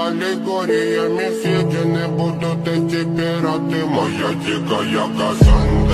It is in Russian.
алегориями съедены будут эти пираты. Моя дикая Кассандра.